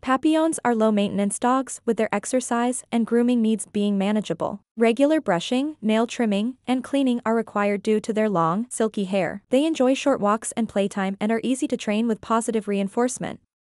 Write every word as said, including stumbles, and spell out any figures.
Papillons are low-maintenance dogs, with their exercise and grooming needs being manageable. Regular brushing, nail trimming, and cleaning are required due to their long, silky hair. They enjoy short walks and playtime and are easy to train with positive reinforcement.